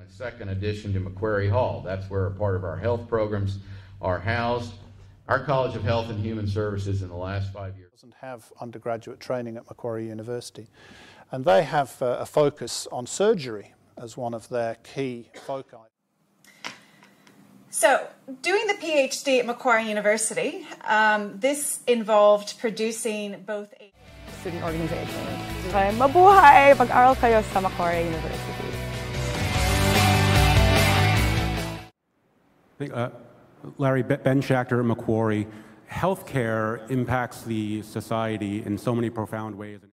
second addition to Macquarie Hall. That's where a part of our health programs are housed. Our College of Health and Human Services in the last 5 years doesn't have undergraduate training at Macquarie University, and they have a focus on surgery as one of their key foci. So, doing the PhD at Macquarie University, this involved producing both a student organization. Mabuhay! Pag-aral kayo sa Macquarie University. Larry, Ben Schachter at Macquarie. Healthcare impacts the society in so many profound ways.